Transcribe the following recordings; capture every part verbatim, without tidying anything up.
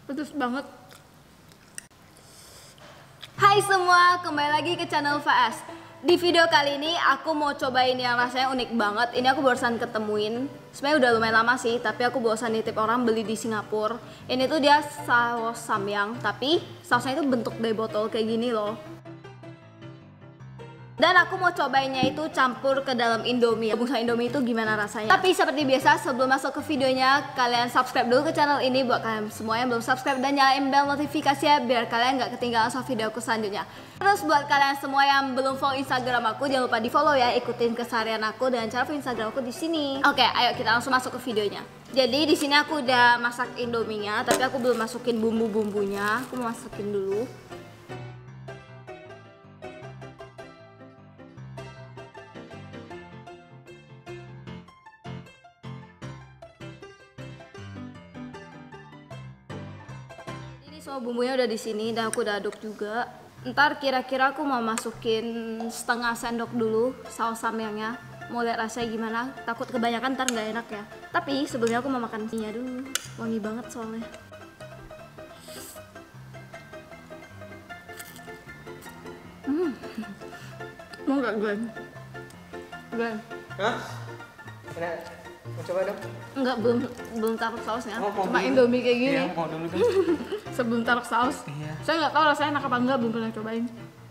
Pedes banget. Hai semua, kembali lagi ke channel Faas. Di video kali ini aku mau cobain yang rasanya unik banget. Ini aku barusan ketemuin. Sebenarnya udah lumayan lama sih, tapi aku barusan nitip orang beli di Singapura. Ini tuh dia saus samyang, tapi sausnya itu bentuk dari botol kayak gini loh. Dan aku mau cobainnya itu campur ke dalam Indomie. Bungkus Indomie itu gimana rasanya. Tapi seperti biasa sebelum masuk ke videonya, kalian subscribe dulu ke channel ini buat kalian semua yang belum subscribe, dan nyalain bel notifikasinya biar kalian nggak ketinggalan sama video aku selanjutnya. Terus buat kalian semua yang belum follow Instagram aku, jangan lupa di follow ya, ikutin keseharian aku dan cara follow Instagram aku di sini. Oke, ayo kita langsung masuk ke videonya. Jadi di sini aku udah masak Indominya, tapi aku belum masukin bumbu-bumbunya. Aku mau masukin dulu. Semua bumbunya udah di sini dan aku udah aduk juga. Ntar kira-kira aku mau masukin setengah sendok dulu saus samyangnya. Mau lihat rasanya gimana. Takut kebanyakan ntar nggak enak ya. Tapi sebelumnya aku mau makan mie-nya dulu. Wangi banget soalnya. Hmm. Mau nggak Glenn? Glenn? Hah? Enak? Mau coba dong? Enggak, belum belum taruh sausnya. Oh, cuma dulu. Indomie kayak gini. Iya, mau dulu dong. Sebelum taruh saus. Iya. Saya nggak tahu rasanya enak apa enggak, belum pernah cobain.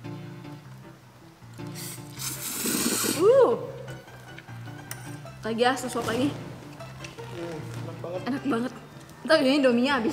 Uh. Lagi ya, sesuap lagi. Hmm, enak banget. Enak banget. Ntar ini Indominya habis.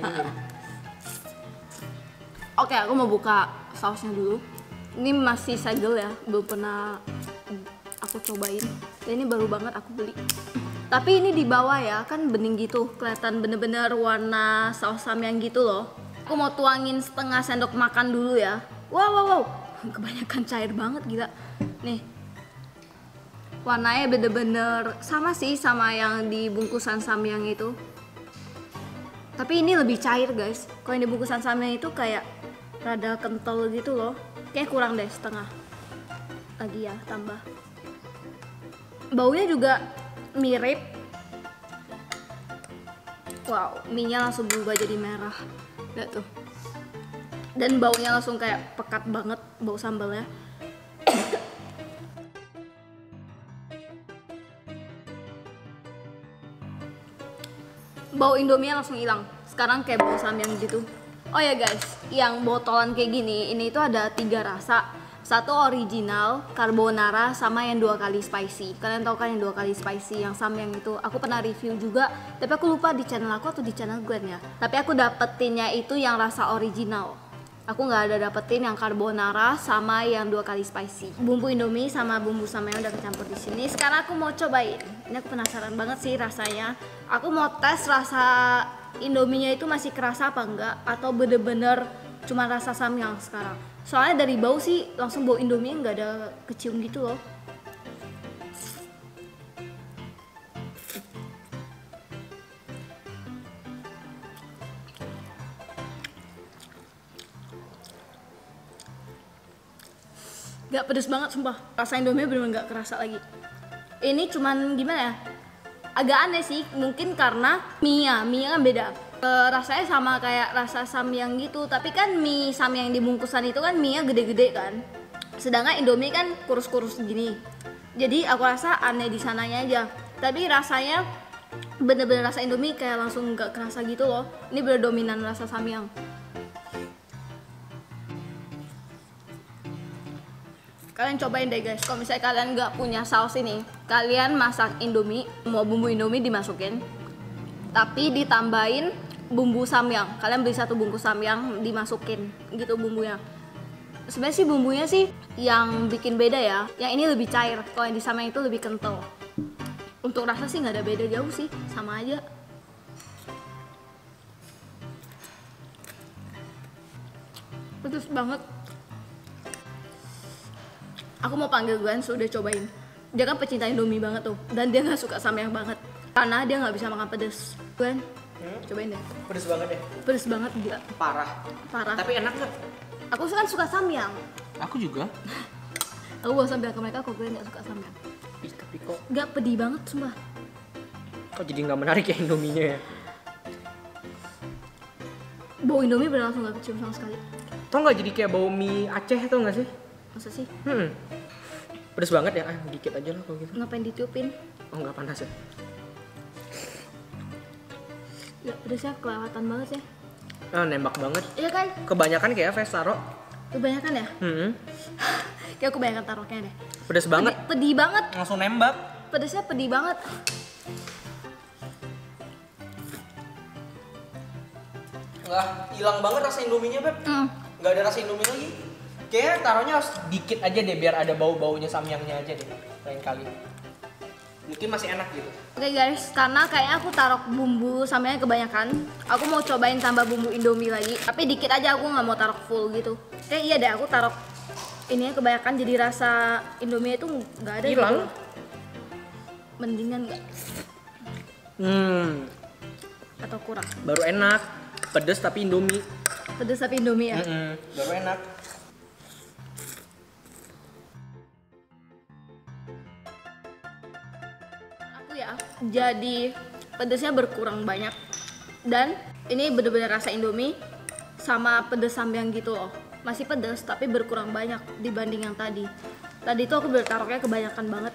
Oke, aku mau buka sausnya dulu. Ini masih segel ya, belum pernah aku cobain. Dan ini baru banget aku beli. Tapi ini di bawah ya, kan bening gitu, kelihatan bener-bener warna saus samyang gitu loh. Aku mau tuangin setengah sendok makan dulu ya. Wow, wow, wow, kebanyakan cair banget gila. Nih, warnanya bener-bener sama sih sama yang di bungkusan samyang itu. Tapi ini lebih cair guys. Kalau yang di bungkusan samyang itu kayak rada kental gitu loh. Kayak kurang deh setengah. Lagi ya, tambah. Baunya juga mirip. Wow, mie-nya langsung berubah jadi merah. Lihat tuh. Dan baunya langsung kayak pekat banget, bau sambalnya. Bau Indomie langsung hilang. Sekarang kayak bau samyang gitu. Oh ya guys, yang botolan kayak gini, ini itu ada tiga rasa. Satu original, carbonara, sama yang dua kali spicy. Kalian tahu kan yang dua kali spicy, yang samyang itu. Aku pernah review juga, tapi aku lupa di channel aku atau di channel Glenn ya. Tapi aku dapetinnya itu yang rasa original. Aku nggak ada dapetin yang carbonara sama yang dua kali spicy. Bumbu Indomie sama bumbu samyang udah kecampur di sini. Sekarang aku mau cobain. Ini aku penasaran banget sih rasanya. Aku mau tes rasa Indominya itu masih kerasa apa enggak, atau bener-bener cuma rasa samyang sekarang. Soalnya dari bau sih langsung bau Indomie nggak ada kecium gitu loh. Gak pedes banget sumpah. Rasa Indomie bener-bener gak kerasa lagi. Ini cuman gimana ya? Agak aneh sih, mungkin karena mie-nya, mie-nya kan beda. E, rasanya sama kayak rasa samyang gitu, tapi kan mie samyang di bungkusan itu kan mie-nya gede-gede kan. Sedangkan Indomie kan kurus-kurus gini. Jadi aku rasa aneh di sananya aja. Tapi rasanya bener-bener rasa Indomie kayak langsung gak kerasa gitu loh. Ini bener dominan rasa samyang. Kalian cobain deh guys, kalau misalnya kalian nggak punya saus ini, kalian masak Indomie, mau bumbu Indomie dimasukin, tapi ditambahin bumbu samyang. Kalian beli satu bungkus samyang, dimasukin gitu bumbunya. Sebenarnya sih bumbunya sih yang bikin beda ya, yang ini lebih cair, kalau yang di samyang itu lebih kental. Untuk rasa sih nggak ada beda jauh sih, sama aja. Pedes banget. Aku mau panggil Glenn, sudah cobain. Dia kan pecinta Indomie banget tuh, dan dia nggak suka samyang banget karena dia nggak bisa makan pedes. Glenn, hmm? Cobain deh. Pedes banget deh. Pedes banget gila. Parah. Parah. Tapi enak nggak? Aku kan suka samyang. Aku juga. Aku bawa sambil ke mereka, kok Glenn nggak suka samyang. Ih, tapi kok. Gak pedih banget sumpah. Kok jadi nggak menarik ya Indominya ya? Bau Indomie bener langsung gak kecium sama sekali. Tau nggak jadi kayak bau mie Aceh tau nggak sih? Masa sih? Hmm. Pedes banget ya, ah dikit aja lah kalau gitu. Ngapain ditiupin? Oh nggak panas ya? Ya pedesnya kelewatan banget ya. Ah nembak banget. Iya kan? Kebanyakan kayak Vestaro. Kebanyakan ya? Hmm. Kayak aku kebanyakan taruhnya deh. Pedes banget. Pedih, pedih banget. Langsung nembak. Pedesnya pedih banget. Nggak hilang banget rasa Indominya, Beb. Mm. Nggak ada rasa Indomie lagi. Kayaknya taruhnya harus dikit aja deh biar ada bau-baunya samyangnya aja deh lain kali. Mungkin masih enak gitu. Oke guys, karena kayaknya aku taruh bumbu sambalnya kebanyakan, aku mau cobain tambah bumbu Indomie lagi. Tapi dikit aja, aku nggak mau taruh full gitu. Kayak iya deh, aku taruh ini kebanyakan jadi rasa Indomie itu nggak ada. Hilang. Gitu. Mendingan nggak? Hmm. Atau kurang? Baru enak. Pedes tapi Indomie. Pedes tapi Indomie ya? Mm-mm. Baru enak. Aku ya, jadi pedesnya berkurang banyak. Dan ini bener-bener rasa Indomie sama pedes samyang gitu loh. Masih pedes tapi berkurang banyak dibanding yang tadi. Tadi tuh aku bertaruhnya kebanyakan banget.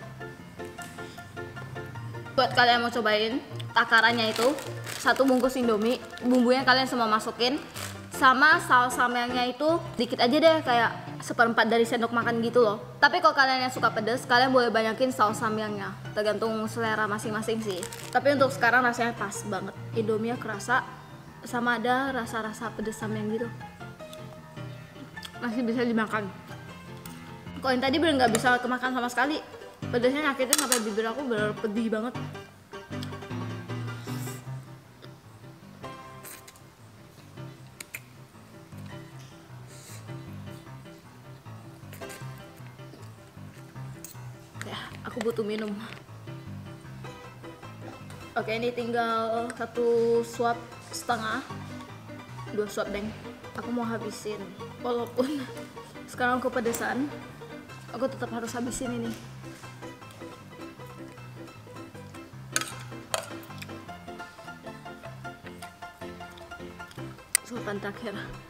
Buat kalian mau cobain takarannya itu satu bungkus Indomie, bumbunya kalian semua masukin, sama saus samyangnya itu dikit aja deh, kayak seperempat dari sendok makan gitu loh. Tapi kalau kalian yang suka pedas, kalian boleh banyakin saus samyangnya, tergantung selera masing-masing sih. Tapi untuk sekarang rasanya pas banget, Indomie kerasa sama ada rasa-rasa pedas samyang gitu, masih bisa dimakan. Kalau yang tadi bener nggak bisa kemakan sama sekali, pedasnya nyakitin sampai bibir aku bener pedih banget. Ya, aku butuh minum. Oke, ini tinggal satu suap setengah, dua suap deng. Aku mau habisin, walaupun sekarang kepedesan, aku tetap harus habisin ini. Suapan terakhir.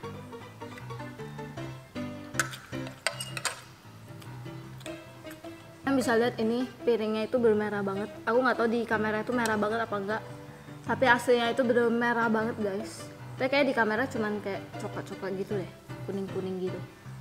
Kalian bisa lihat ini piringnya itu bermerah banget. Aku nggak tahu di kamera itu merah banget apa enggak, tapi aslinya itu bener merah banget guys. Tapi kayak di kamera cuman kayak coklat-coklat gitu deh, kuning-kuning gitu.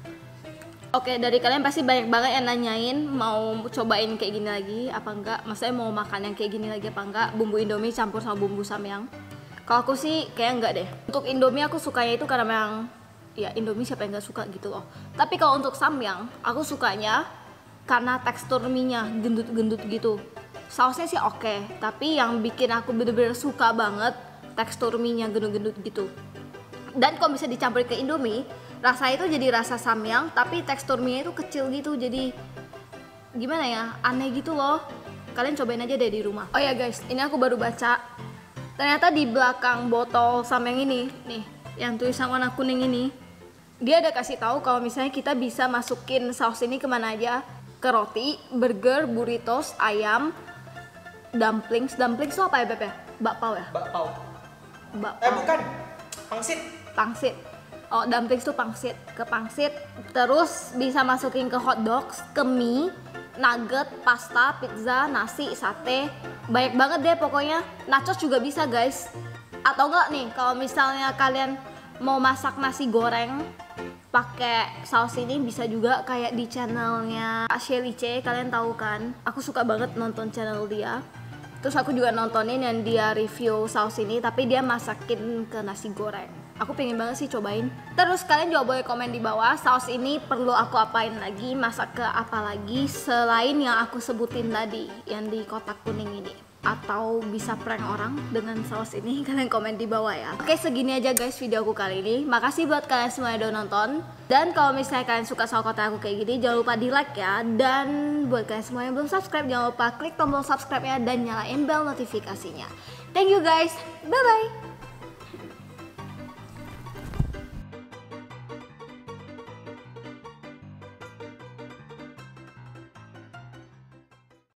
Oke, dari kalian pasti banyak banget yang nanyain mau cobain kayak gini lagi apa enggak, maksudnya mau makan yang kayak gini lagi apa enggak, bumbu Indomie campur sama bumbu samyang. Kalau aku sih kayak enggak deh. Untuk Indomie aku sukanya itu karena memang ya Indomie siapa yang nggak suka gitu loh. Tapi kalau untuk samyang aku sukanya karena tekstur mie-nya gendut-gendut gitu. Sausnya sih oke, tapi yang bikin aku bener-bener suka banget tekstur mie-nya gendut-gendut gitu. Dan kalau bisa dicampur ke Indomie, rasa itu jadi rasa samyang, tapi tekstur mie-nya itu kecil gitu. Jadi gimana ya, aneh gitu loh. Kalian cobain aja deh di rumah. Oh ya guys, ini aku baru baca. Ternyata di belakang botol samyang ini, nih, yang tulisan warna kuning ini, dia ada kasih tahu kalau misalnya kita bisa masukin saus ini kemana aja. Ke roti, burger, burritos, ayam, dumplings. Dumplings itu apa ya Beb ya? Bakpao ya? Bakpao. Bakpao. Eh bukan, pangsit. Pangsit. Oh, dumplings tuh pangsit. Ke pangsit. Terus bisa masukin ke hot dogs, ke mie, nugget, pasta, pizza, nasi, sate. Banyak banget deh pokoknya. Nachos juga bisa guys. Atau enggak nih, kalau misalnya kalian mau masak nasi goreng pakai saus ini, bisa juga kayak di channelnya Shelly C, kalian tahu kan? Aku suka banget nonton channel dia. Terus aku juga nontonin yang dia review saus ini, tapi dia masakin ke nasi goreng. Aku pengen banget sih cobain. Terus kalian juga boleh komen di bawah, saus ini perlu aku apain lagi, masak ke apa lagi selain yang aku sebutin tadi, yang di kotak kuning ini. Atau bisa prank orang dengan saus ini, kalian komen di bawah ya. Oke, segini aja guys videoku kali ini. Makasih buat kalian semua yang udah nonton. Dan kalau misalnya kalian suka sama konten aku kayak gini, jangan lupa di like ya. Dan buat kalian semua yang belum subscribe, jangan lupa klik tombol subscribe-nya dan nyalain bell notifikasinya. Thank you guys, bye bye.